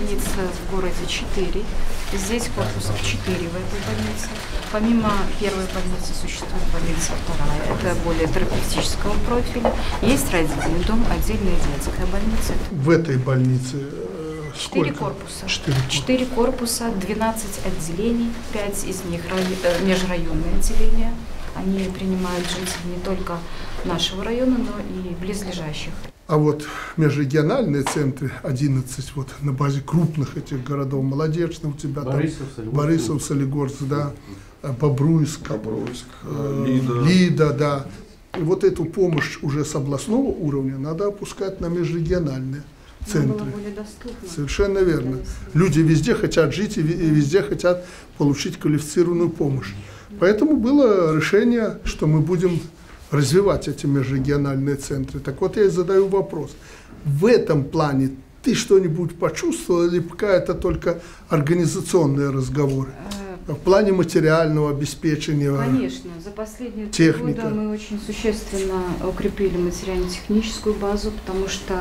больниц в городе 4. Здесь корпусов 4 в этой больнице. Помимо первой больницы существует больница вторая. Это более терапевтического профиля. Есть родительный дом, отдельная детская больница. В этой больнице сколько? 4 корпуса. 4 корпуса, 12 отделений, 5 из них межрайонные отделения. Они принимают жителей не только нашего района, но и близлежащих. А вот межрегиональные центры, 11, вот на базе крупных этих городов, Молодечно у тебя Борисов, Солигорск, да, Бобруйск, Лида, да. И вот эту помощь уже с областного уровня надо опускать на межрегиональные центры. Совершенно верно. Люди везде хотят жить и везде хотят получить квалифицированную помощь. Поэтому было решение, что мы будем развивать эти межрегиональные центры. Так вот я и задаю вопрос. В этом плане ты что-нибудь почувствовал или пока это только организационные разговоры? В плане материального обеспечения, конечно, за последние 3 года мы очень существенно укрепили материально-техническую базу, потому что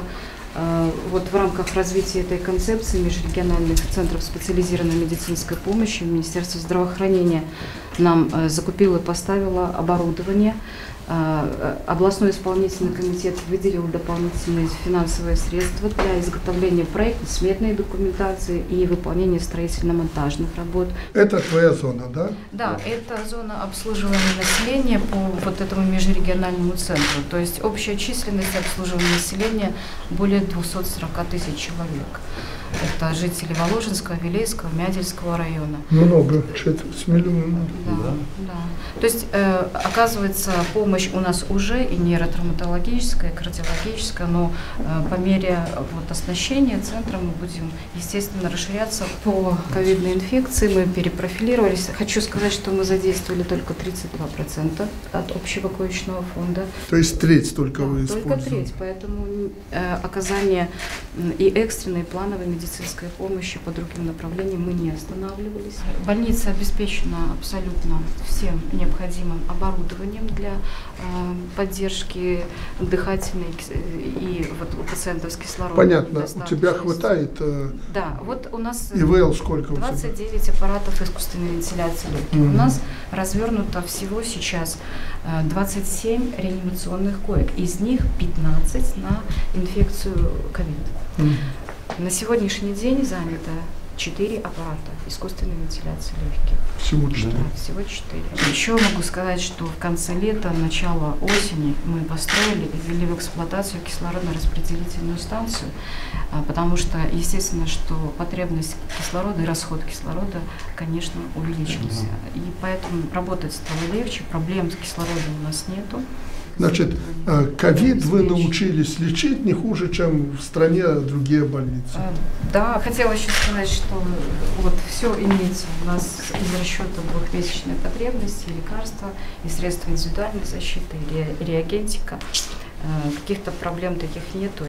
вот в рамках развития этой концепции межрегиональных центров специализированной медицинской помощи Министерство здравоохранения нам закупило и поставило оборудование. Областной исполнительный комитет выделил дополнительные финансовые средства для изготовления проектно-сметной документации и выполнения строительно-монтажных работ. Это твоя зона, да? Да, это зона обслуживания населения по вот этому межрегиональному центру. То есть общая численность обслуживания населения более 240 тысяч человек. Это жители Воложенского, Вилейского, Мядельского района. Много, 4 миллионов. Да. То есть, оказывается, помощь у нас уже и нейротравматологическая, и кардиологическая, но по мере вот, оснащения центра мы будем, естественно, расширяться по ковидной инфекции. Мы перепрофилировались. Хочу сказать, что мы задействовали только 32% от общего коечного фонда. То есть треть только вы используете? Только треть, поэтому оказание и экстренной, и плановой медицинской помощи по другим направлениям мы не останавливались. Больница обеспечена абсолютно всем необходимым оборудованием для поддержки дыхательной и вот у пациентов с кислородом. Понятно, у тебя хватает? Да, вот у нас ИВЛ сколько 29 аппаратов искусственной вентиляции легких. У нас развернуто всего сейчас 27 реанимационных коек, из них 15 на инфекцию ковид. На сегодняшний день занято 4 аппарата искусственной вентиляции легких. Всего 4? Да, всего 4. Еще могу сказать, что в конце лета, начало осени мы построили и ввели в эксплуатацию кислородно-распределительную станцию, потому что, естественно, что потребность кислорода и расход кислорода, конечно, увеличился. И поэтому работать стало легче, проблем с кислородом у нас нету. Значит, ковид вы научились лечить не хуже, чем в стране другие больницы. Да, хотела еще сказать, что вот все имеется у нас из расчета двухмесячной потребности, лекарства, и средства индивидуальной защиты, и реагентика. Каких-то проблем таких нету.